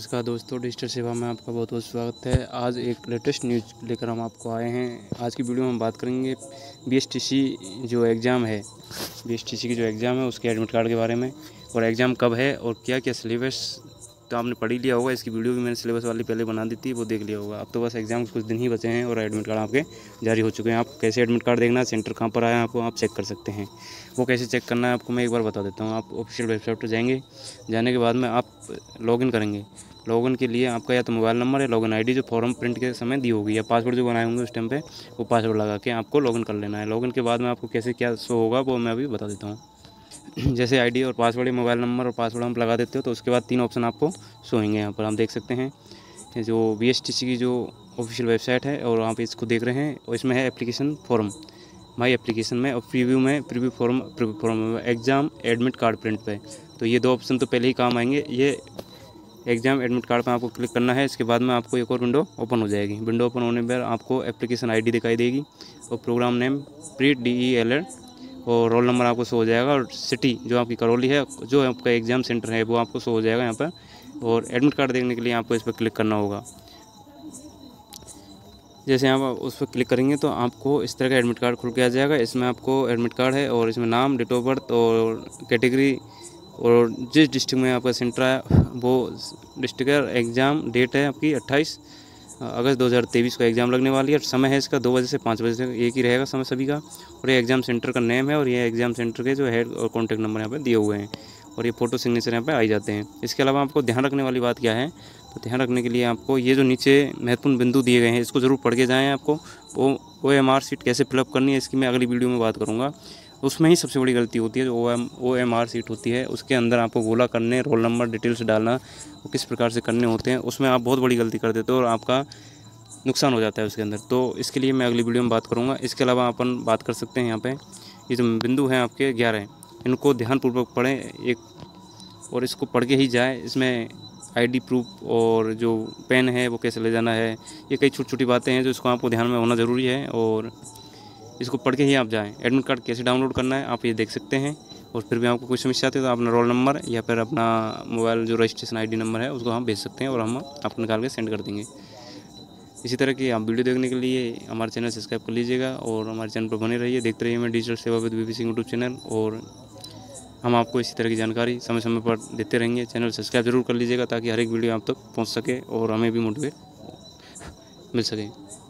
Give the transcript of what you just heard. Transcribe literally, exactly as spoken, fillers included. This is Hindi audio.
नमस्कार दोस्तों, डिजिटल सेवा में आपका बहुत बहुत स्वागत है। आज एक लेटेस्ट न्यूज़ लेकर हम आपको आए हैं। आज की वीडियो में हम बात करेंगे बीएसटीसी जो एग्ज़ाम है, बीएसटीसी की जो एग्ज़ाम है उसके एडमिट कार्ड के बारे में, और एग्ज़ाम कब है और क्या क्या सिलेबस तो आपने पढ़ ही लिया होगा। इसकी वीडियो भी मैंने सिलेबस वाली पहले बना दी थी, वो देख लिया होगा। अब तो बस एग्ज़ाम के कुछ दिन ही बचे हैं और एडमिट कार्ड आपके जारी हो चुके हैं। आप कैसे एडमिट कार्ड देखना, सेंटर कहाँ पर आया आपको आप चेक कर सकते हैं। वो कैसे चेक करना है आपको मैं एक बार बता देता हूँ। आप ऑफिशियल वेबसाइट पर जाएंगे, जाने के बाद में आप लॉगिन करेंगे। लॉगिन के लिए आपका या तो मोबाइल नंबर या लॉगिन आईडी जो फॉर्म प्रिंट के समय दी होगी, या पासवर्ड जो बनाए होंगे उस टाइम पे, वो पासवर्ड लगा के आपको लॉगिन कर लेना है। लॉगिन के बाद में आपको कैसे क्या शो होगा वो मैं अभी बता देता हूँ। जैसे आईडी और पासवर्ड, मोबाइल नंबर और पासवर्ड हम लगा देते हो तो उसके बाद तीन ऑप्शन आपको शो होंगे। यहाँ पर हम देख सकते हैं जो बीएसटीसी की जो ऑफिशियल वेबसाइट है, और आप इसको देख रहे हैं, और इसमें है एप्लीकेशन फॉर्म, माई एप्लीकेशन में, और प्रीव्यू में, प्रीव्यू फॉर्म, प्रीव्यू फॉर्म में एग्ज़ाम एडमिट कार्ड प्रिंट पे। तो ये दो ऑप्शन तो पहले ही काम आएंगे। ये एग्ज़ाम एडमिट कार्ड पर आपको क्लिक करना है। इसके बाद में आपको एक और विंडो ओपन हो जाएगी। विंडो ओपन होने पर आपको एप्लीकेशन आईडी दिखाई देगी और programme name pre D E L L और रोल नंबर आपको शो हो जाएगा, और सिटी जो आपकी करौली है, जो आपका एग्ज़ाम सेंटर है वो आपको शो हो जाएगा यहाँ पर। और एडमिट कार्ड देखने के लिए आपको इस पर क्लिक करना होगा। जैसे आप उस पर क्लिक करेंगे तो आपको इस तरह का एडमिट कार्ड खुल के आ जाएगा। इसमें आपको एडमिट कार्ड है और इसमें नाम, डेट ऑफ बर्थ और कैटेगरी, और जिस डिस्ट्रिक्ट में आपका सेंटर है वो डिस्ट्रिक्ट है। एग्ज़ाम डेट है आपकी अट्ठाईस अगस्त दो हज़ार तेईस को एग्ज़ाम लगने वाली है। और समय है इसका दो बजे से पाँच बजे तक, एक ही रहेगा समय सभी का। और ये एग्ज़ाम सेंटर का नेम है, और ये एग्ज़ाम सेंटर के जो हेड और कॉन्टैक्ट नंबर यहाँ पे दिए हुए हैं, और ये फ़ोटो सिग्नेचर यहाँ पे आई जाते हैं। इसके अलावा आपको ध्यान रखने वाली बात क्या है, तो ध्यान रखने के लिए आपको ये जो नीचे महत्वपूर्ण बिंदु दिए गए हैं इसको ज़रूर पढ़ के जाएँ। आपको वो ओ एम आर सीट कैसे फिलअप करनी है इसकी मैं अगली वीडियो में बात करूँगा। उसमें ही सबसे बड़ी गलती होती है जो O M O M R sheet होती है, उसके अंदर आपको गोला करने, रोल नंबर डिटेल्स डालना, वो किस प्रकार से करने होते हैं, उसमें आप बहुत बड़ी गलती कर देते हो और आपका नुकसान हो जाता है उसके अंदर। तो इसके लिए मैं अगली वीडियो में बात करूँगा। इसके अलावा अपन बात कर सकते हैं यहाँ पे ये जो बिंदु हैं आपके ग्यारह, इनको ध्यानपूर्वक पढ़ें एक, और इसको पढ़ के ही जाए। इसमें आईडी प्रूफ और जो पेन है वो कैसे ले जाना है, ये कई छोटी छोटी बातें हैं जो इसको आपको ध्यान में होना ज़रूरी है, और इसको पढ़ के ही आप जाएँ। एडमिट कार्ड कैसे डाउनलोड करना है आप ये देख सकते हैं। और फिर भी आपको कोई समस्या आती है तो अपना रोल नंबर या फिर अपना मोबाइल जो रजिस्ट्रेशन आईडी नंबर है उसको हम भेज सकते हैं, और हम आपको निकाल के सेंड कर देंगे। इसी तरह की आप वीडियो देखने के लिए हमारे चैनल सब्सक्राइब कर लीजिएगा, और हमारे चैनल पर बने रहिए, देखते रहिए मैं डिजिटल सेवा with BP Singh YouTube channel. और हम आपको इसी तरह की जानकारी समय समय पर देते रहेंगे। चैनल सब्सक्राइब जरूर कर लीजिएगा ताकि हर एक वीडियो आप तक पहुंच सके और हमें भी मोटिवेट मिल सके।